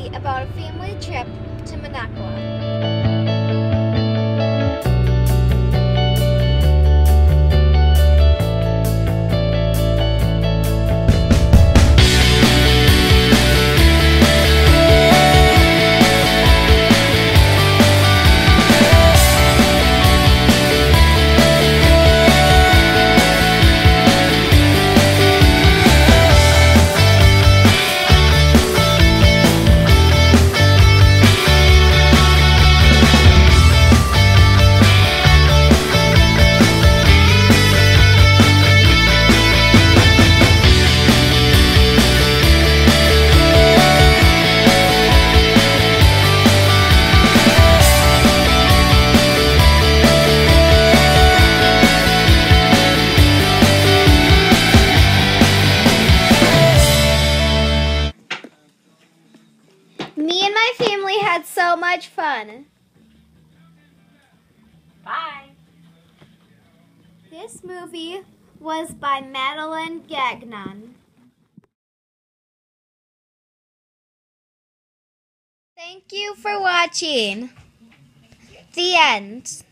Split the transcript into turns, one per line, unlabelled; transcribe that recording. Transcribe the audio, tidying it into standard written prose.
movie about a family trip to Minocqua. Me and my family had so much fun.
Bye.
This movie was by Madeline Gagnon. Thank you for watching. The end.